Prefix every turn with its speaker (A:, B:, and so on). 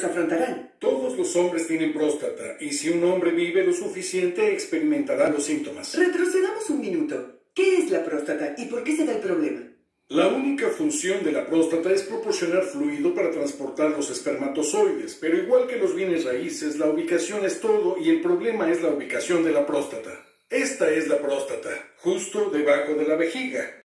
A: afrontarán.
B: Todos los hombres tienen próstata, y si un hombre vive lo suficiente, experimentará los síntomas.
A: Retrocedamos un minuto. ¿Qué es la próstata y por qué se da el problema?
B: La única función de la próstata es proporcionar fluido para transportar los espermatozoides, pero igual que los bienes raíces, la ubicación es todo y el problema es la ubicación de la próstata. Esta es la próstata, justo debajo de la vejiga.